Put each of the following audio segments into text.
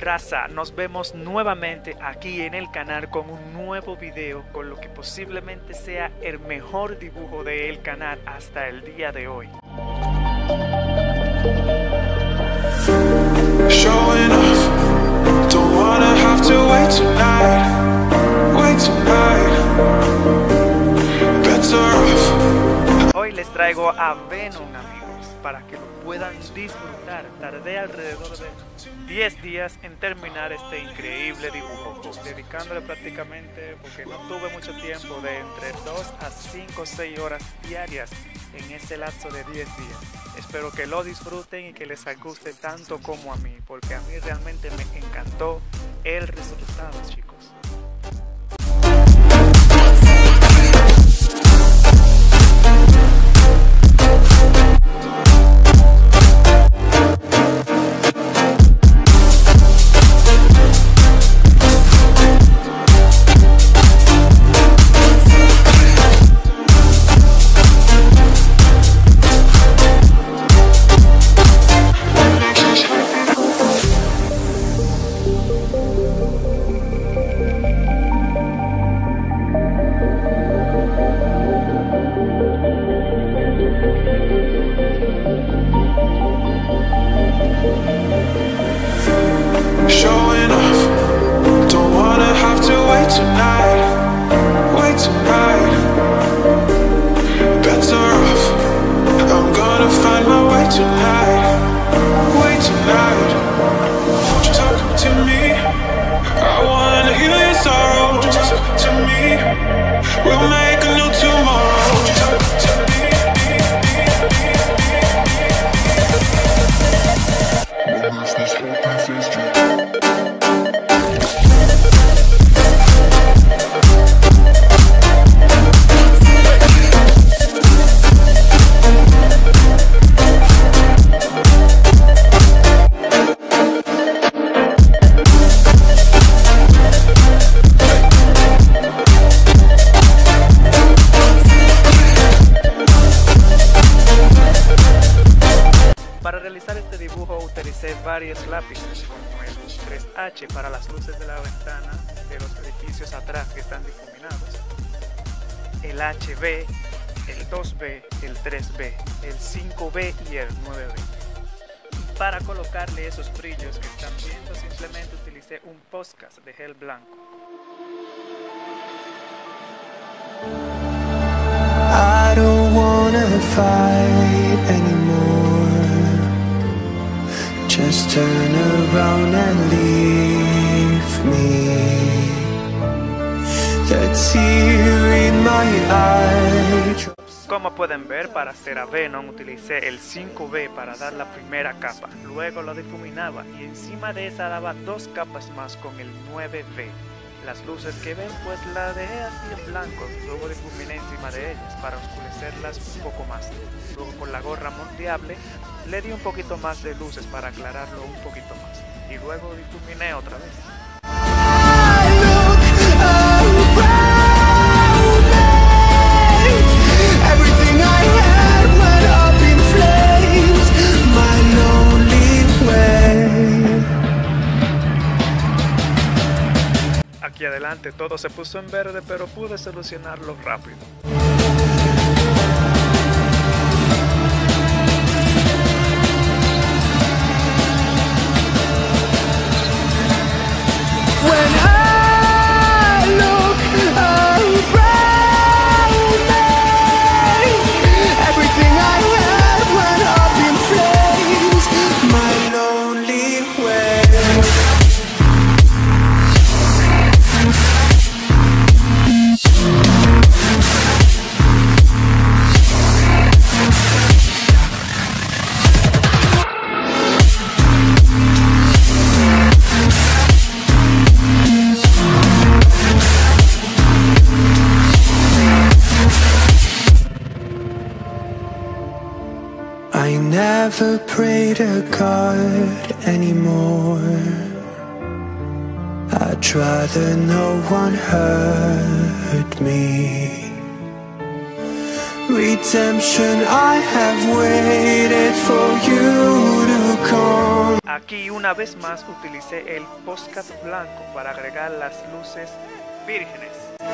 Raza, nos vemos nuevamente aquí en el canal con un nuevo video con lo que posiblemente sea el mejor dibujo del canal hasta el día de hoy. Showing off, don't wanna have to wait tonight, better off. Hoy les traigo a Venom, amigos, para que lo puedan disfrutar. Tardé alrededor de 10 días en terminar este increíble dibujo, dedicándole prácticamente, porque no tuve mucho tiempo, de entre 2 a 5 o 6 horas diarias en ese lapso de 10 días. Espero que lo disfruten y que les guste tanto como a mí, porque a mí realmente me encantó el resultado, chicos. Showing off, don't wanna have to wait tonight, better off. I'm gonna find my way tonight. Won't you talk to me? I wanna heal your sorrow. Won't you talk to me? We'll make a new tomorrow. Won't you talk to me? Para realizar este dibujo utilicé varios lápices, como el 3H para las luces de la ventana de los edificios atrás que están difuminados, el HB, el 2B, el 3B, el 5B y el 9B. Para colocarle esos brillos que están viendo, simplemente utilicé un podcast de gel blanco. I don't wanna fight anymore. Just turn around and leave me. The tear in my eye. Como pueden ver, para hacer a Venom utilicé el 5B para dar la primera capa, luego lo difuminaba y encima de esa daba 2 capas más con el 9B. Las luces que ven pues las dejé así en blanco, luego difuminé encima de ellas para oscurecerlas un poco más. Luego con la gorra moldeable le di un poquito más de luces para aclararlo un poquito más y luego difuminé otra vez. Aquí adelante todo se puso en verde, pero pude solucionarlo rápido. I never pray to God anymore. I'd rather no one hurt me. Redemption, I have waited for you to come. Aquí una vez más utilicé el podcast blanco para agregar las luces vírgenes.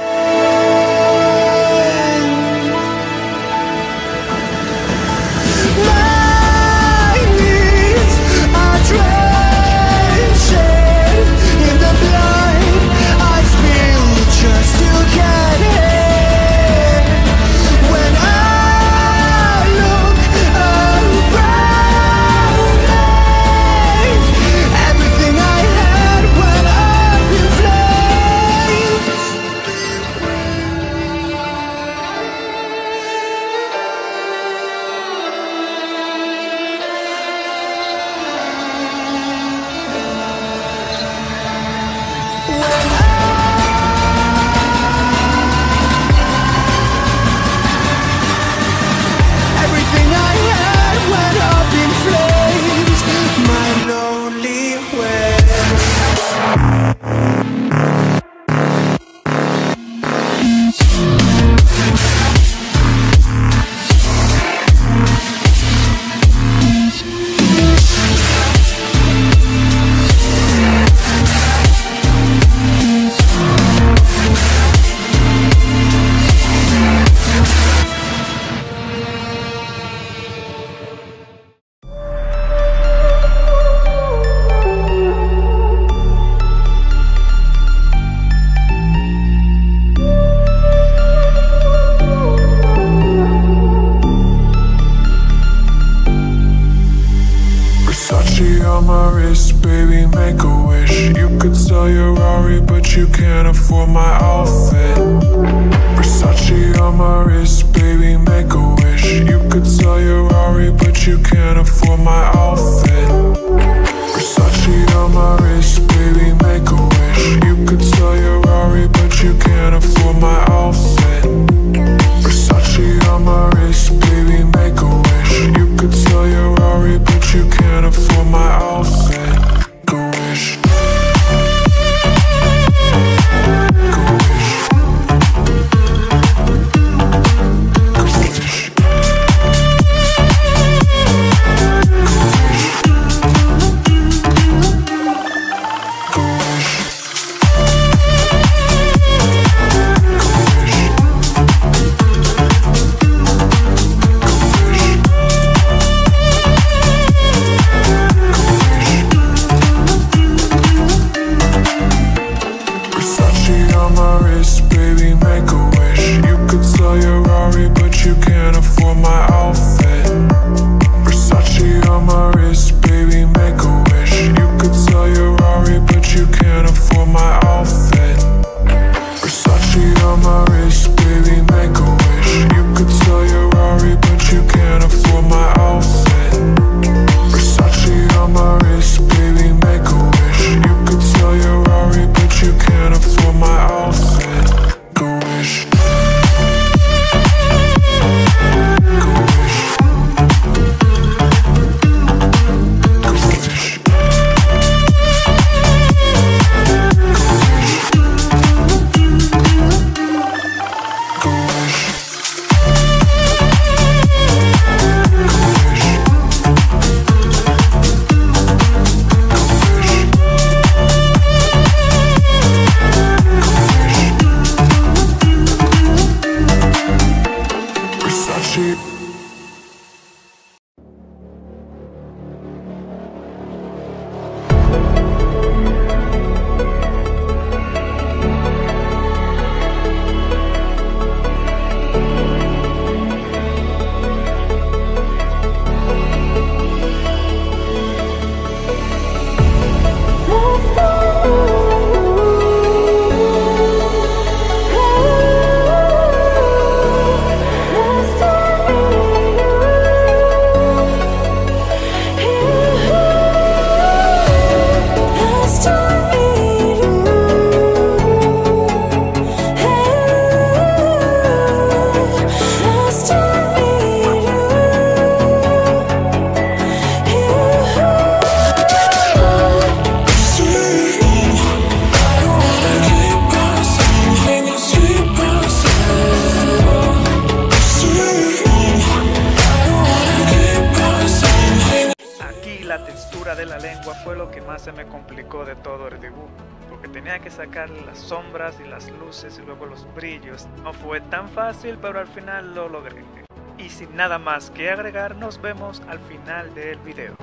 On my wrist, baby, make a wish. You could sell your Rari, but you can't afford my outfit. Versace on my wrist, baby, make a wish. You could sell your Rari, but you can't afford my outfit. Versace on my wrist, baby, make a wish. You could sell your Rari, but you can't afford my outfit. Versace on my wrist, baby, make a wish. You could sell your Rari, but you can't afford my outfit. Go wish. Go wish. Go wish. Go wish. altura de la lengua fue lo que más se me complicó de todo el dibujo, porque tenía que sacar las sombras y las luces y luego los brillos. No fue tan fácil, pero al final lo logré. Y sin nada más que agregar, nos vemos al final del video.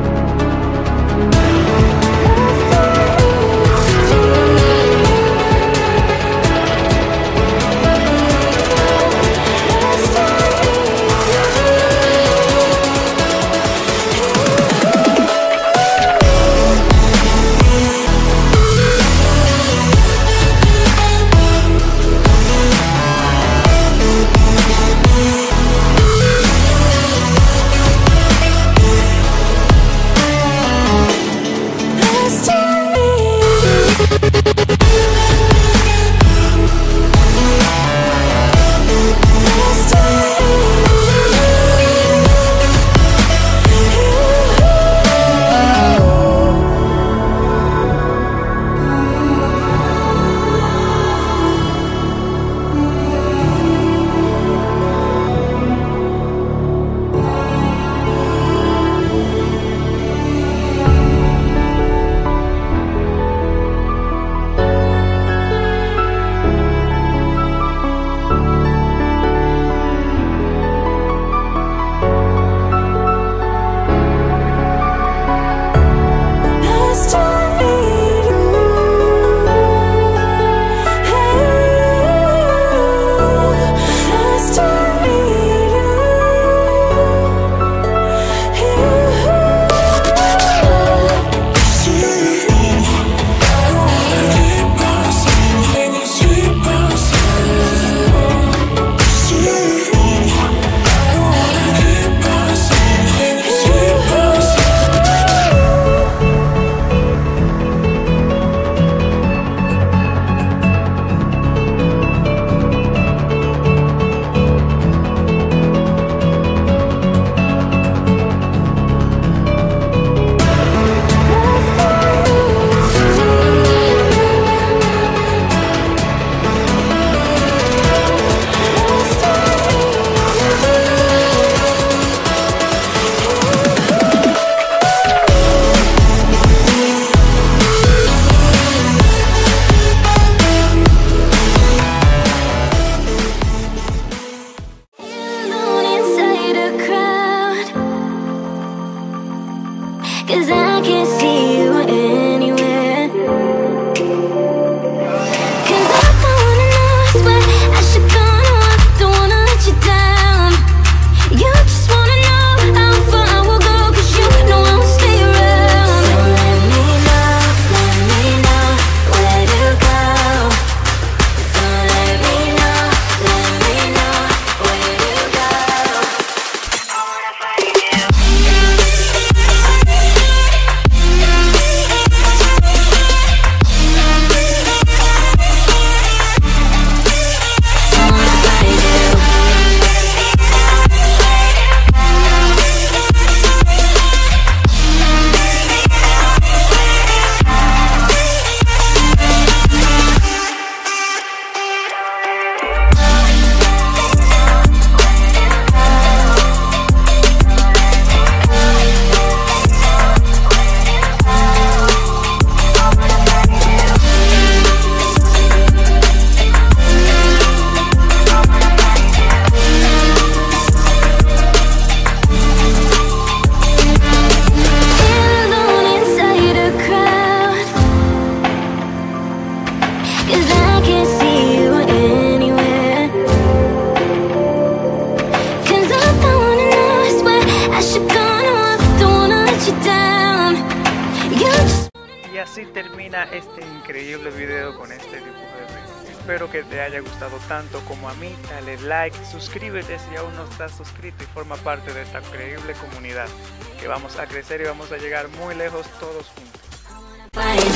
así termina este increíble video con este dibujo de Ben. Espero que te haya gustado tanto como a mí. Dale like, suscríbete si aún no estás suscrito y forma parte de esta increíble comunidad, que vamos a crecer y vamos a llegar muy lejos todos juntos.